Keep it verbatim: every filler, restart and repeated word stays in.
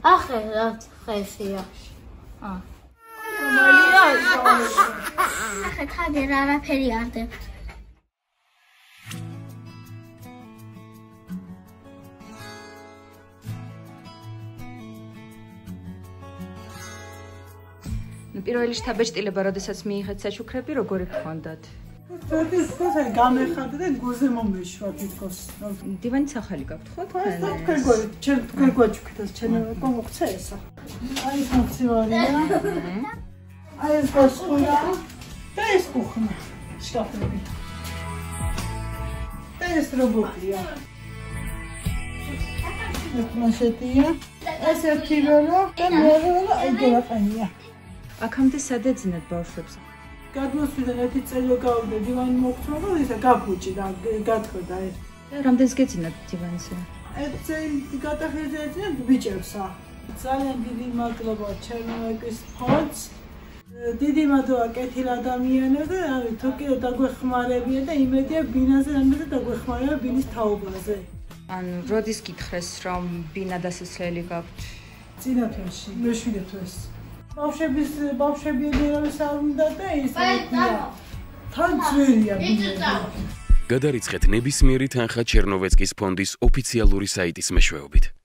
ახლა ხესია. აა. მალია. ახლა თავი არაფერი არ დებთ. ნუ პირველი შთაბეჭდილება, როდესაც მიიღეთ საჩუქრები, როგორი გქონდათ? ეს კაცი გამეხარდა და გულზე მომეშვა თითქოს. დივანიც ახალი გაქვთ ხო თქვენ? თქვენ გვი, ჩვენ თქვენ გვაჩუქეთ ჩემო მომხცე ესა. აი ეს მომცევარია. აი ეს გასხურა. და ეს კუხნა. შტაფები. და ეს რობოტია. ეს მასეთია. ეს ერთი როლო და მეორე როლო აი გერაყანია. აქამდე სად ეძინათ ბავშვებს? გადმოსვიდა ერთი წელი გავიდა დივანი მოგწვა და ისა გაფუჭი და გათხოვდა ეს. რამდენს გეძინათ დივანზე? ერთ წელი გადახეზე ეძინათ ბიჭებსა. ძალიან დიდი მადლობა ჩერნოვიკის ფონდს. დიდი მადლობა კეთილ ადამიანებზე, ანუ თუ კიდე დაგვეხმარებია და იმედია ბინაზე რამე დაგვეხმარება ბინის თაობაზე. ანუ როდის გითხრეს რომ ბინა დასასრელი გაქვთ? წინა თვეში, მეშვიდე თვეს. ბავშვების ბავშვები ერავის არ უნდა და ის თან ძვირია ბინა. გადარიცხეთ ნებისმიერი თანხა ჩერნოვეცკის ფონდის ოფიციალური საიტის მეშვეობით.